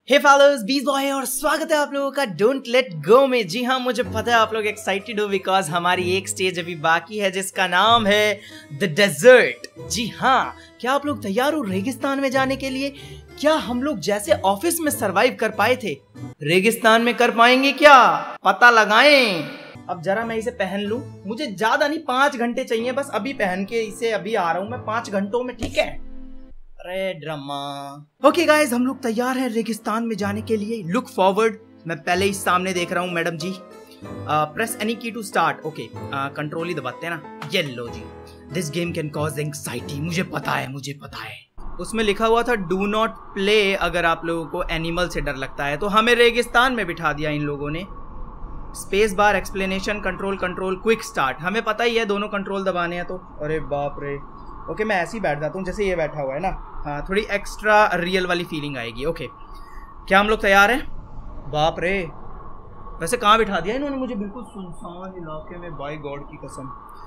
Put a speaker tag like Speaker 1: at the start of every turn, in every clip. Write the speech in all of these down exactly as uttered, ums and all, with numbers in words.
Speaker 1: हे followers, बीस boy है और स्वागत है आप लोगों का डोंट लेट गो में। जी हाँ, मुझे पता है आप लोग एक्साइटेड हो बिकॉज हमारी एक स्टेज अभी बाकी है जिसका नाम है द डेजर्ट। जी हाँ, क्या आप लोग तैयार हो रेगिस्तान में जाने के लिए? क्या हम लोग जैसे ऑफिस में सरवाइव कर पाए थे, रेगिस्तान में कर पाएंगे क्या? पता लगाएं। अब जरा मैं इसे पहन लूं, मुझे ज्यादा नहीं पांच घंटे चाहिए बस। अभी पहन के इसे अभी आ रहा हूं मैं पांच घंटों में, ठीक है? अरे ड्रामा। ओके गाइस, हम लोग तैयार हैं रेगिस्तान में जाने के लिए। Look forward. मैं पहले ही सामने देख रहा हूँ मैडम जी। Press any key to start. Okay, control ही दबाते हैं ना। ये लो जी। This game can cause anxiety. मुझे पता है, मुझे पता है। उसमें लिखा हुआ था डू नॉट प्ले अगर आप लोगों को एनिमल से डर लगता है। तो हमें रेगिस्तान में बिठा दिया इन लोगों ने। Space bar, explanation, control, control, quick start. हमें पता ही है दोनों कंट्रोल दबाने हैं तो। अरे बाप रे। ओके, मैं ऐसे ही बैठ जाता हूँ जैसे ये बैठा हुआ है ना। हाँ, थोड़ी एक्स्ट्रा रियल वाली फीलिंग आएगी। ओके, क्या हम लोग तैयार हैं? बाप रे, वैसे कहाँ बिठा दिया इन्होंने मुझे? बिल्कुल सुनसान इलाके में, बाय गॉड की कसम।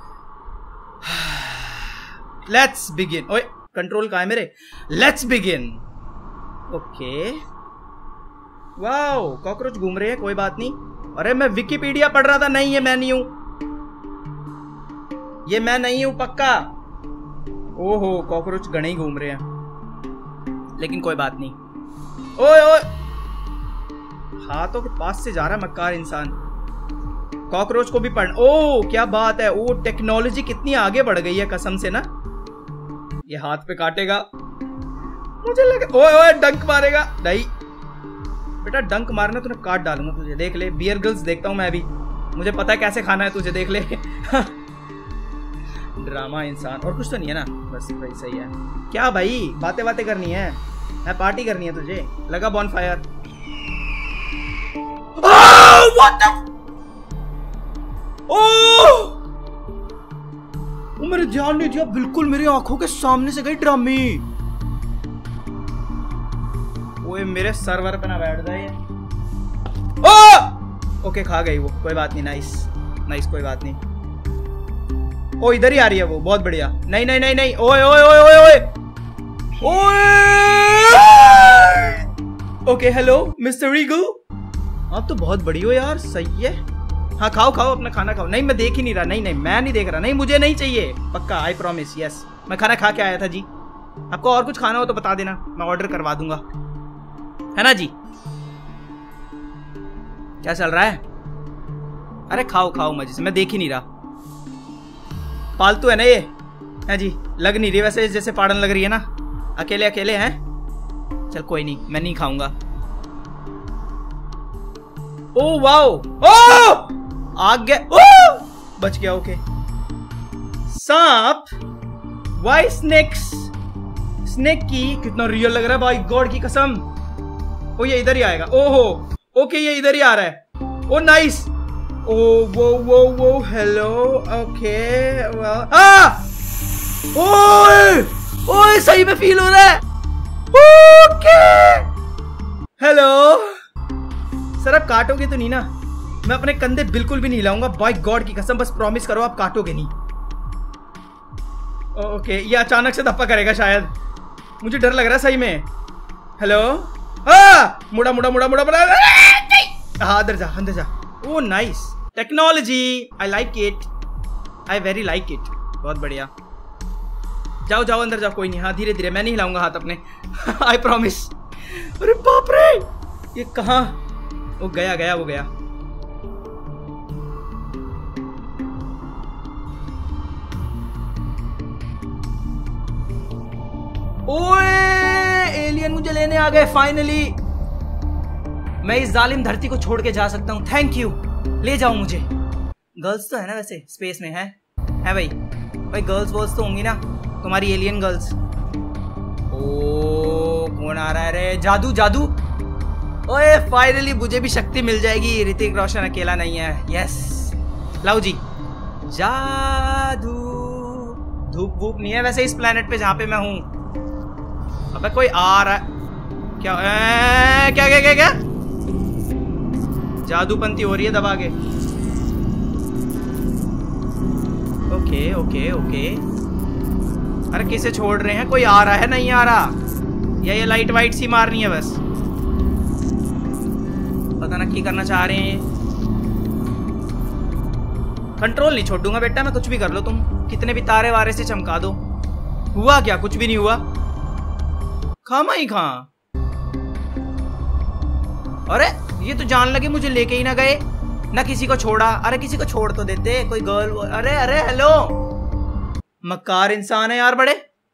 Speaker 1: Let's begin. ओए, कंट्रोल कहाँ है मेरे? Let's begin. Okay, wow, cockroach घूम रहे हैं, कोई बात नहीं। अरे मैं विकिपीडिया पढ़ रहा था। नहीं, ये मैं नहीं हूं, ये मैं नहीं हूं पक्का। ओहो, कॉकरोच गणे ही घूम रहे हैं, लेकिन कोई बात नहीं। ओए ओए, हाथों के पास से जा रहा है मक्कार इंसान। कॉकरोच को भी पढ़। ओ क्या बात है। ओ, टेक्नोलॉजी कितनी आगे बढ़ गई है कसम से ना। ये हाथ पे काटेगा मुझे लगे। ओए ओए, डंक मारेगा। नहीं बेटा, डंक मारना तो मैं काट डालूंगा तुझे, देख ले। बियर गर्ल्स देखता हूं मैं भी, मुझे पता है कैसे खाना है तुझे, देख ले। ड्रामा इंसान। और कुछ तो नहीं है ना? बस भाई सही है। क्या भाई, बातें बातें करनी है, मैं पार्टी करनी है तुझे। लगा बॉन फायर। वो मेरे ध्यान नहीं दिया, बिल्कुल मेरी आंखों के सामने से गई ड्रामी। ओए मेरे सर्वर पे ना बैठ जाए। ओके, खा गई वो, कोई बात नहीं। नाइस नाइस, कोई बात नहीं। ओ, इधर ही आ रही है वो, बहुत बढ़िया। नहीं नहीं नहीं नहीं। ओए ओए ओए ओए ओए ओए। ओके, हेलो मिस्टर रीगल, आप तो बहुत बड़ी हो यार। सही है। हाँ, खाओ खाओ अपना खाना खाओ। नहीं, मैं देख ही नहीं रहा। नहीं नहीं, मैं नहीं देख रहा। नहीं, मुझे नहीं चाहिए पक्का, आई प्रॉमिस। यस, मैं खाना खा के आया था जी। आपको और कुछ खाना हो तो बता देना, मैं ऑर्डर करवा दूंगा, है ना जी? क्या चल रहा है? अरे खाओ खाओ मजे से, मैं देख ही नहीं रहा। पालतू है ना ये? है जी, लग नहीं रही वैसे जैसे पाड़न लग रही है ना। अकेले अकेले हैं। चल कोई नहीं, मैं नहीं खाऊंगा। ओ वाओ, ओ आग गया। ओ बच गया। ओके, सांप। Y snacks? स्नेक की कितना रियल लग रहा है भाई गॉड की कसम। ओ, ये इधर ही आएगा। ओहो, ओके, ये इधर ही आ रहा है। ओ नाइस। ओ वो वो वो हेलो। ओके, आ ओए ओए, सही में फील हो रहा है। ओके, हेलो सर, आप काटोगे तो नहीं ना? मैं अपने कंधे बिल्कुल भी नहीं हिलाऊंगा बाय गॉड की कसम। बस प्रॉमिस करो आप काटोगे नहीं। ओके, ये अचानक से धप्पा करेगा शायद, मुझे डर लग रहा है सही में। हेलो। हाँ, मुड़ा मुड़ा मुड़ा मुड़ा मुड़ा। हाँ, अंदर जा अंदर जा। Oh nice technology, I like it, I very like it. बहुत बढ़िया। जाओ जाओ अंदर जाओ। कोई नहीं, हाँ धीरे धीरे, मैं नहीं हिलाऊंगा हाथ अपने। I promise. अरे बाप रे, ये कहाँ? वो गया गया वो गया। ओए, एलियन मुझे लेने आ गए फाइनली। मैं इस जालिम धरती को छोड़ के जा सकता हूँ। थैंक यू, ले जाओ मुझे। गर्ल्स तो है ना वैसे स्पेस में? है है भाई। भाई गर्ल्स वर्ल्स तो होंगी ना तुम्हारी, एलियन गर्ल्स। ओ कौन आ रहा है रे? जादू जादू। ओए फाइनली मुझे भी शक्ति मिल जाएगी। ऋतिक रोशन अकेला नहीं है। यस, लाओ जी। जादू। धूप वूप नहीं है वैसे इस प्लेनेट पे जहां पे मैं हूं। अबे कोई आ रहा है क्या? ए, क्या क्या क्या क्या? जादूपंती हो रही है दबा के। Okay okay okay. अरे किसे छोड़ रहे हैं? कोई आ रहा है? नहीं आ रहा। या ये लाइट वाइट सी मारनी है बस? पता ना क्या करना चाह रहे हैं। कंट्रोल नहीं छोड़ दूंगा बेटा मैं, कुछ भी कर लो तुम, कितने भी तारे वारे से चमका दो। हुआ क्या? कुछ भी नहीं हुआ। खामा ही खा। अरे ये तो जान लगे मुझे लेके ही ना गए, ना किसी को छोड़ा। अरे किसी को छोड़ तो देते, कोई गर्ल। अरे अरे हेलो, मक्कार इंसान है यार बड़े।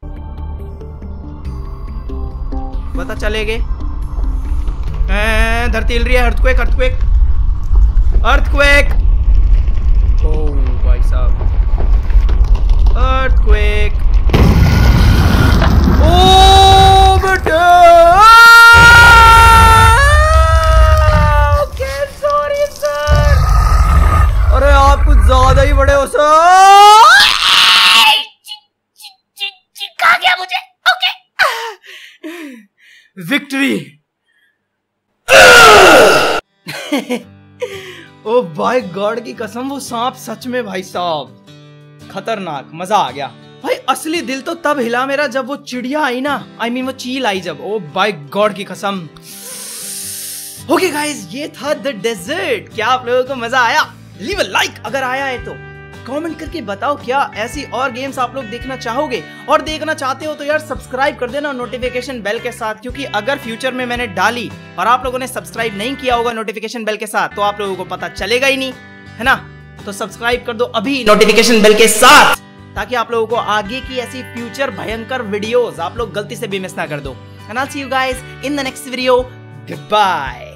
Speaker 1: बता चले गए। धरती हिल रही है। Earthquake earthquake earthquake. ओह भाई साहब, अर्थक्वेक। ओ बेटे, ओके सॉरी सर। अरे आप कुछ ज्यादा ही बड़े हो सर। चिपका गया मुझे। Okay, victory. ओ भाई गॉड की कसम, वो सांप सच में भाई साहब खतरनाक। मजा आ गया भाई। असली दिल तो तब हिला मेरा जब वो चिड़िया आई ना, आई I मीन mean, वो चील आई जब। ओ भाई गॉड की कसम। ओके गाइस, ये था द डेजर्ट। क्या आप लोगों को मजा आया? लीव अ लाइक अगर आया है तो। कमेंट करके बताओ क्या ऐसी और गेम्स आप लोग देखना चाहोगे, और देखना चाहते हो तो यार सब्सक्राइब कर देना नोटिफिकेशन बेल के साथ, क्योंकि अगर फ्यूचर में मैंने डाली और आप लोगों ने सब्सक्राइब नहीं किया होगा नोटिफिकेशन बेल के साथ तो आप लोगों को पता चलेगा ही नहीं, है ना। तो सब्सक्राइब कर दो अभी नोटिफिकेशन बेल के साथ, ताकि आप लोगों को आगे की ऐसी फ्यूचर भयंकर वीडियोस आप लोग गलती से भी मिस ना कर दो। And I will see you guys in the next video. Good bye.